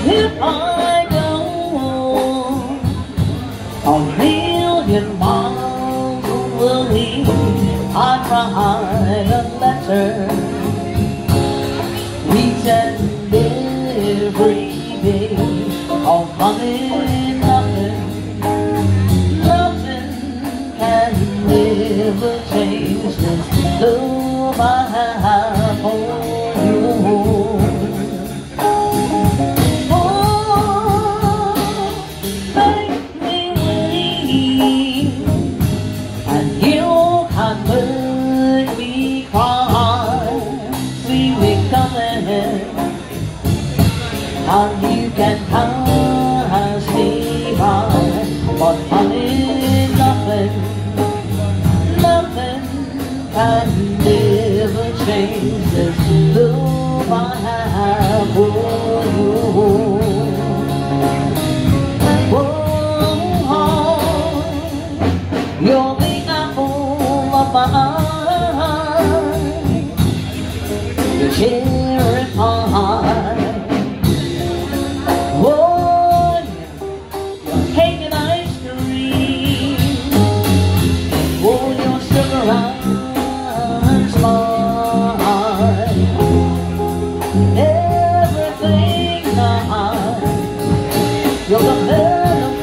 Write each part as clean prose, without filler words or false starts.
If I go a million miles away, I'd write a letter, each and every day. Oh, honey, nothing can ever change this love I have for you. And you can pass me by, but honey, nothing can ever change this love I have for you. Oh, you're the apple of my eye, the cherry pie. You're the man of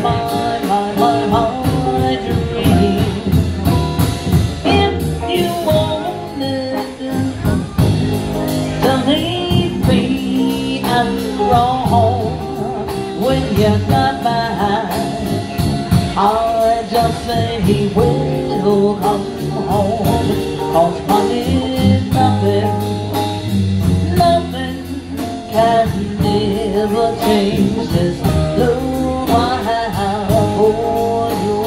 my dream. If you wanted to leave me and wrong when you got back, I just say we'll come home. 'Cause honey, nothing can never change this love I have for you.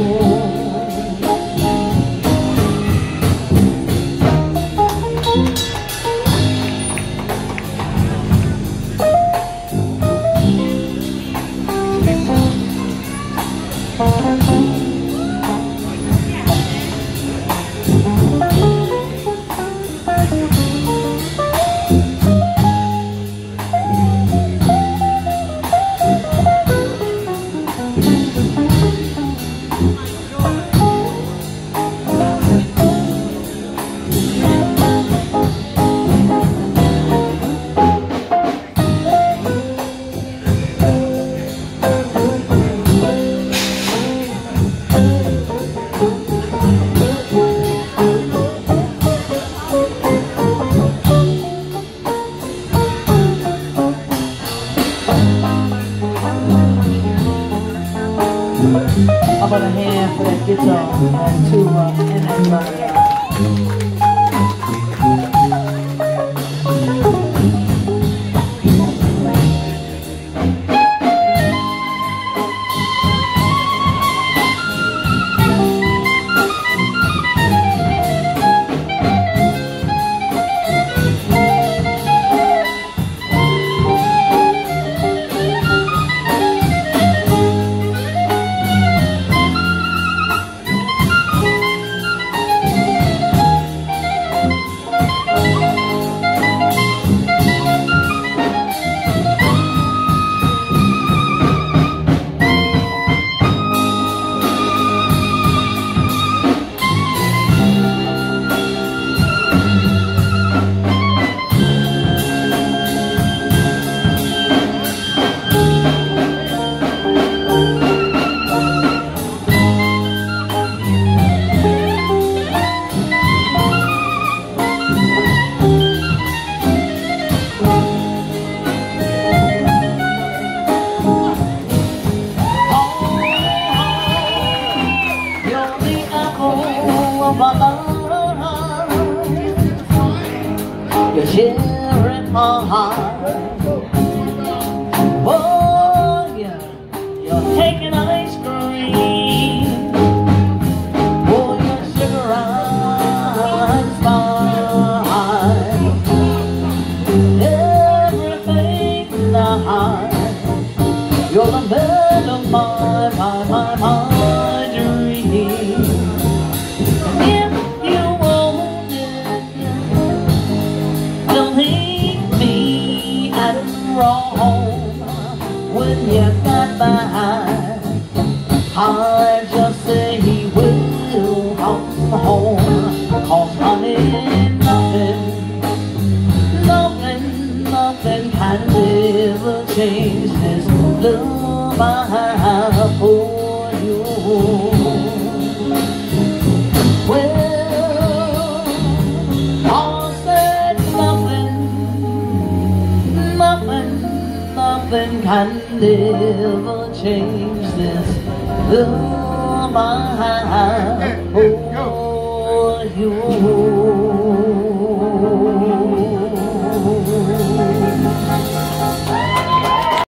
How about a hand for that guitar and tuba and that violin? You're sharing my heart. Oh, yeah, you're taking ice cream. Oh, your sugar eyes fine. Everything's the high. You're the man of my dream. Wrong when you got behind. I just say he will come home, 'cause honey, nothing can ever change this love I have for you. Well, I said nothing can ever change this love I have for you.